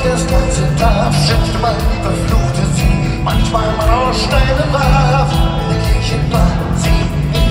das ganze Dorf schimpfte man, verfluchte sie, manchmal man aus Steine warf. In der Kirche war sie nie.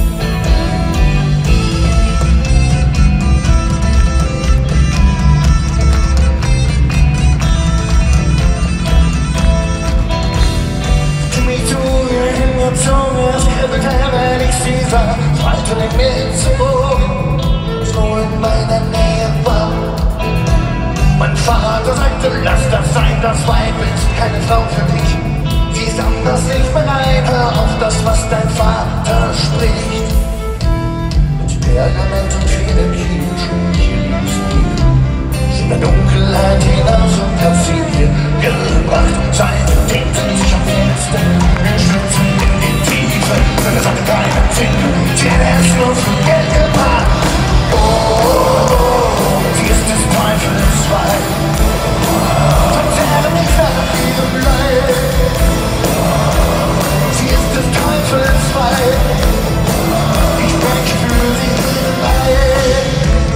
Sie mich zu ihr hingezogen, es kribbelte, wenn ich sie sah, fallte in mir zu Bogen, so in meiner Nähe war. Mein Vater sagte, lass das sein, das Weib ist keine Frau für dich. Sie ist anders nicht bereit, hör auf das, was dein Vater spricht. Mit Pergament und viele Kirschen, hier liebst du. In der Dunkelheit hinaus und hat sie mir gebracht. Seitdem sind sich am Fenster, wir schwitzen in die Tiefe. Denn es hatte keinen Sinn, sie hätte es nur für Geld gemacht. Oh, oh, oh, sie ist des Teufels Weib. Verzehre mich nach ihrem Leid. Sie ist des Teufels Weib. Ich spreche für sie ihren Leid.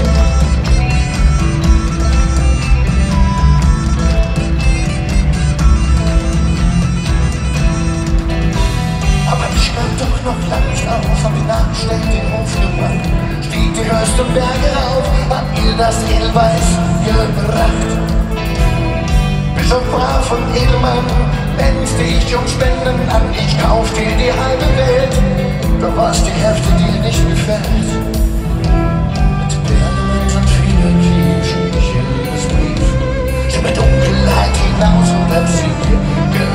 Aber ich gab doch noch lang nicht auf, hab die Nachstell den Hof gemacht. Stieg die höchsten Berge rauf, hab ihr das Edelweiß gebracht. Bischof brav von Edelmann, wenn's dich um Spenden an, ich kauf dir die halbe Welt. Doch was die Hälfte dir nicht gefällt. Mit Pergament und vielen Kirschen, ich Liebesbrief. Ich hab mit Dunkelheit hinaus und hab sie mir